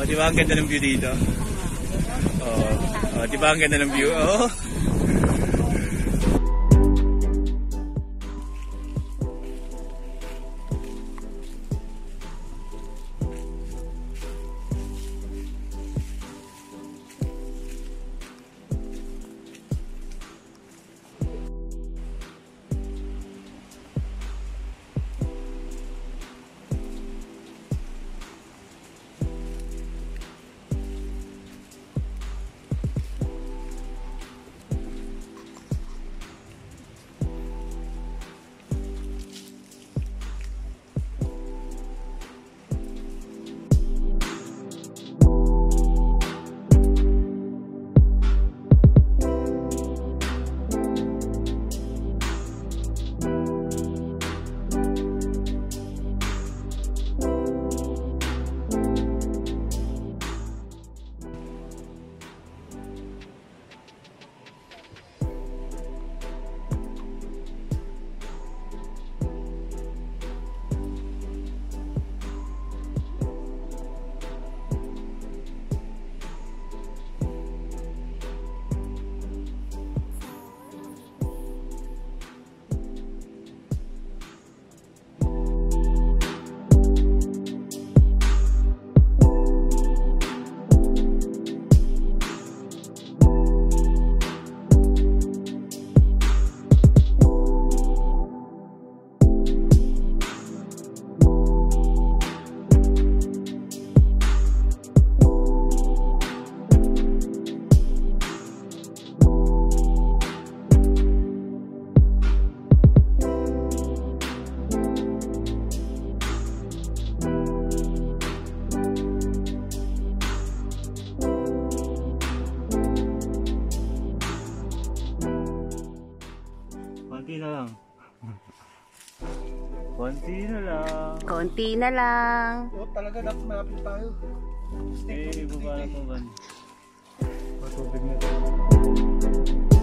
Oh, di ba ang ganda ng view dito? Oh, di ba ang ganda ng view? Oh. Konti na lang. Konti na lang. Konti na lang. Oh, talaga dapat malapit tayo. Eh, baba na po ba? Matubig na to.